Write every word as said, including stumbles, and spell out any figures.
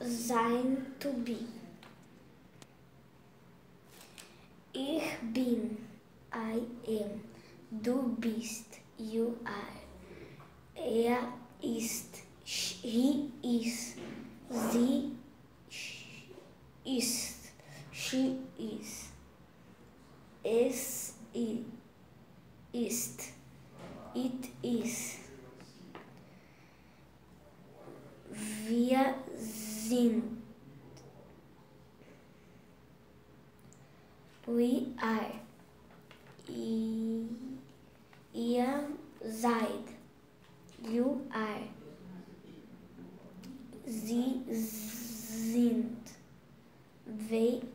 sein, to be. Ich bin, I am. Du bist, you are. Er ist, he is. Sie ist, she is. Es ist, it is. Wir sind. We are. I, ihr seid. You are. Sie sind. They